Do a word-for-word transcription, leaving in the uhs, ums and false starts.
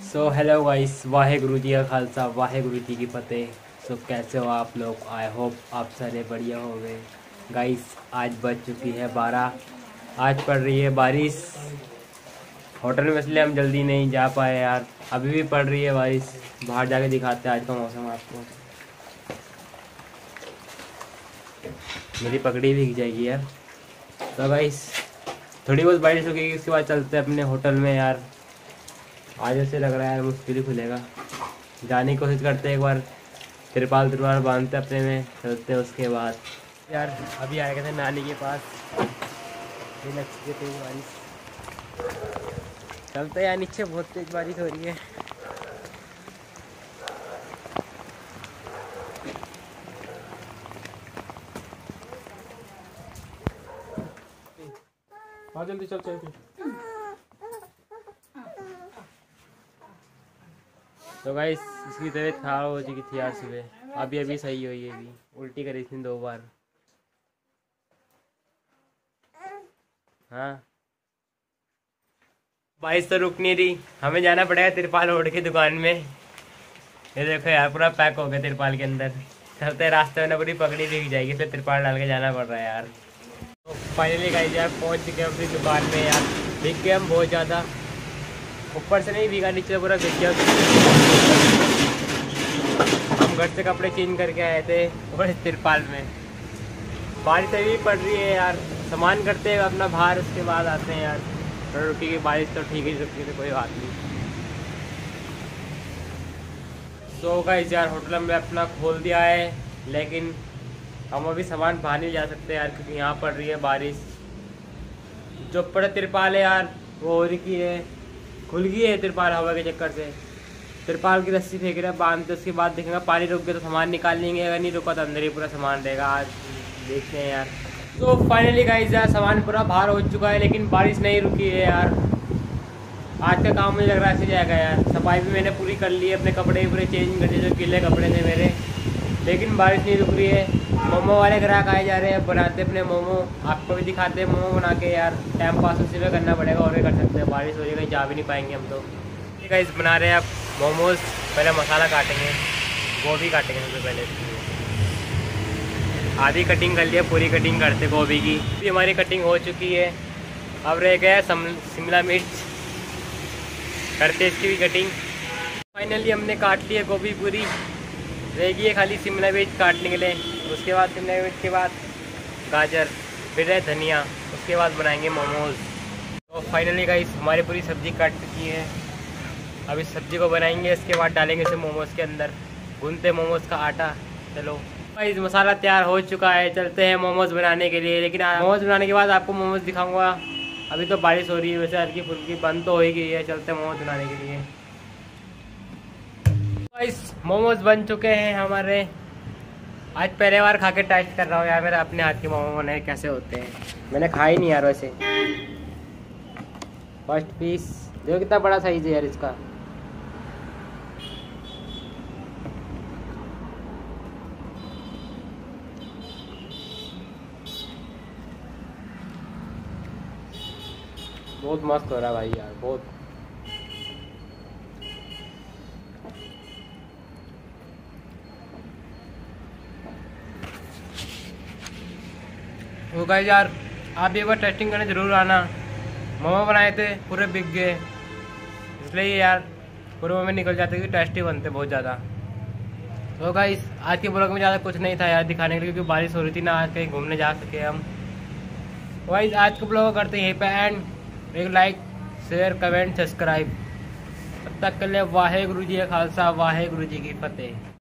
सो hello guys, Waheguru ji का खालसा वाहेगुरु जी की फतेह। सो कैसे हो आप लोग? आई होप आप सारे बढ़िया हो गए। गाइस आज बज चुकी है बारह। आज पड़ रही है बारिश होटल में, इसलिए हम जल्दी नहीं जा पाए यार। अभी भी पड़ रही है बारिश। बाहर जाके दिखाते हैं आज का मौसम आपको। मेरी पगड़ी भीग जाएगी यार। तो गाइस थोड़ी बहुत बारिश रुकेगी, उसके बाद चलते हैं अपने होटल में यार। आज ऐसे लग रहा है यार मुश्किल ही खुलेगा। जाने की कोशिश करते हैं, एक बार तिरपाल तिरपाल बांधते अपने में, चलते हैं उसके बाद। यार अभी आए गए थे नानी के पास, तेज बारिश। चलते यार, नीचे बहुत तेज बारिश हो रही है। हाँ जल्दी चल चल। तो गाइस इसकी तबीयत खराब हो चुकी थी यार सुबह, अभी अभी सही हुई है। अभी उल्टी करी थी दो बार। हाँ बारिश तो रुक नहीं रही, हमें जाना पड़ेगा तिरपाल ओढ़ के दुकान में। ये देखो यार पूरा पैक हो गया तिरपाल के अंदर। चलते रास्ते में ना पूरी पगड़ी भीग जाएगी, इसलिए तिरपाल डाल के जाना पड़ रहा है यार। तो फाइनली गाइस यार पहुंच चुके हैं अपनी दुकान में यार। भीग गए हम बहुत ज़्यादा, ऊपर से नहीं भीगा, नीचे पूरा भीग गया। हम घर से कपड़े चेंज करके आए थे और तिरपाल में। बारिश अभी पड़ रही है यार, सामान करते हैं अपना बाहर, उसके बाद आते हैं यार। थोड़ा रुकी बारिश तो ठीक ही रुकी थी, कोई बात नहीं। सो गाइस यार होटल में अपना खोल दिया है, लेकिन हम अभी सामान बाहर नहीं जा सकते यार, क्योंकि यहाँ पड़ रही है बारिश। जो ऊपर तिरपाल है यार वो हो रही है, खुल गई है तिरपाल हवा के चक्कर से। तिरपाल की रस्सी फेंक रहे हैं बांधते, उसके बाद देखेंगे पानी रुक गया तो सामान निकाल लेंगे, अगर नहीं रुका तो अंदर ही पूरा सामान रहेगा। आज देखते हैं यार। तो फाइनली गाइस यार सामान पूरा बाहर हो चुका है, लेकिन बारिश नहीं रुकी है यार। आज का काम मुझे लग रहा है ऐसे जाएगा यार। सफाई भी मैंने पूरी कर ली है, अपने कपड़े पूरे चेंज कर दिए जो गीले कपड़े थे मेरे, लेकिन बारिश नहीं रुक रही है। मोमो वाले ग्राहक आए जा रहे हैं, बनाते अपने मोमो, आपको भी दिखाते हैं मोमो बना के यार। टाइम पास उसी में करना पड़ेगा, और भी कर सकते हैं। बारिश हो जाएगी, जा भी नहीं पाएंगे हम तो। ठीक है, इस बना रहे हैं आप मोमोज। पहले मसाला काटेंगे, गोभी काटेंगे सबसे पहले। आधी कटिंग कर लिया, पूरी कटिंग करते गोभी की भी हमारी कटिंग हो चुकी है। अब रह गया शिमला मिर्च, करते इसकी भी कटिंग। फाइनली हमने काट लिया गोभी पूरी, रहेगी है खाली शिमला मिर्च काटने के लिए। उसके बाद शिमला मिर्च के बाद गाजर, फिर है धनिया, उसके बाद बनाएंगे मोमोज। तो फाइनली गाइस हमारी पूरी सब्ज़ी काट चुकी है। अब इस सब्ज़ी को बनाएंगे, इसके बाद डालेंगे इसे मोमोज के अंदर, गूंदते मोमोज का आटा। चलो गाइस मसाला तैयार हो चुका है, चलते हैं मोमोज बनाने के लिए। लेकिन मोमोज बनाने के बाद आपको मोमोज दिखाऊंगा। अभी तो बारिश हो रही है, वैसे हल्की फुल्की बंद तो हो ही गई है। चलते हैं मोमोज बनाने के लिए। गाइस मोमोज बन चुके हैं हमारे। आज पहले बार खा के टेस्ट कर रहा हूँ यार, मेरा अपने हाथ के मोमो बने कैसे होते हैं। मैंने खाए नहीं यार वैसे। फर्स्ट पीस देखो कितना बड़ा साइज है यार इसका। बहुत मस्त हो रहा है भाई यार, बहुत। तो गाइस यार आप एक बार टेस्टिंग करने जरूर आना। मोमो बनाए थे पूरे बिक गए, इसलिए यार पूरे मोमो निकल जाते क्योंकि टेस्टी बनते बहुत ज़्यादा। तो गाइस आज के ब्लॉग में ज़्यादा कुछ नहीं था यार दिखाने के लिए, क्योंकि बारिश हो रही थी ना, आज कहीं घूमने जा सके हम। गाइस आज का ब्लॉग करते हैं यहीं पे एंड। एक लाइक शेयर कमेंट सब्सक्राइब। तब तक के लिए वाहेगुरु जी का खालसा वाहेगुरु जी की फतेह।